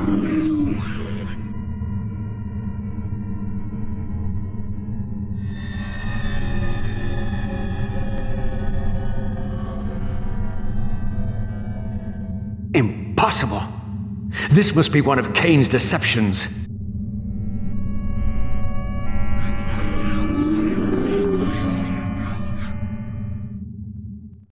Impossible! This must be one of Kane's deceptions.